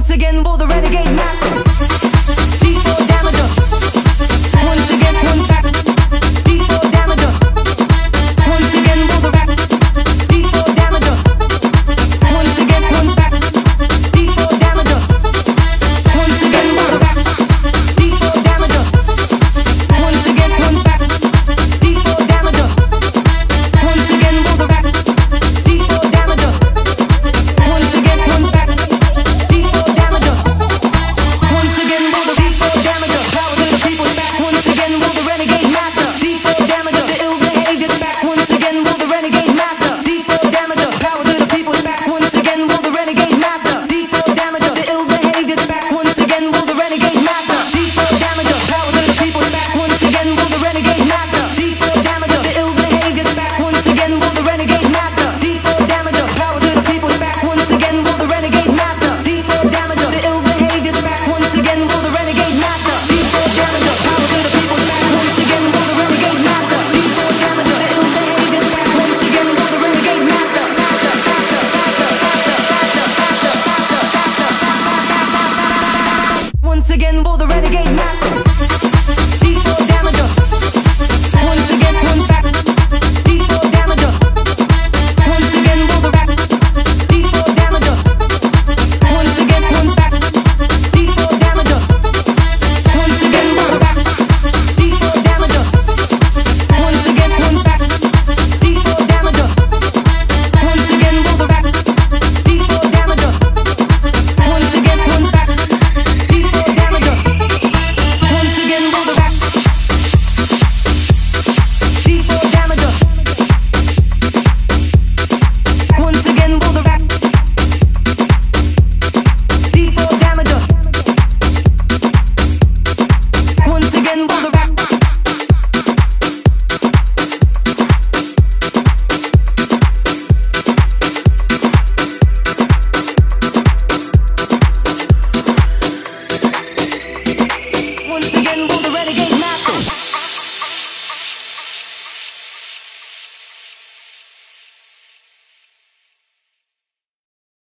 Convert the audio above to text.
Once again for the renegade master. D4 damager. Once again, one back. D4 damager. Once again for the rap. D4 damager. Once again, one back. D4 damager. Once again for the rap. D4 damager. Once again, one back. D4 damager. Once again for the rap. D4 damager. Once again, one back. D4 damager. Once again for the D4 damager. Power to the people's back. Once again for the renegade master. D4 damager. The ill behavior's back. Once again for the renegade master. D4 damager. Power to the people's back. Once again for the renegade master. D4 damager. The ill behavior's back. Once again for the renegade master. D4 damager. Power to the people's back. Once again for the renegade master. D4 damager. The ill behavior's back. Once again for the renegade master. D4 damager. Power to the people's back. Once again for the renegade master. D4 damager. The ill behavior's back. Once again for the renegade master. D4 damager. Power to the people's back. Once again for the renegade master. D4 damager. The ill behavior's back. Once again for the renegade master. Once again for the renegade master.